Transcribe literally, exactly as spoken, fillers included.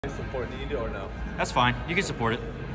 Support, do you do or no? That's fine. You can support it.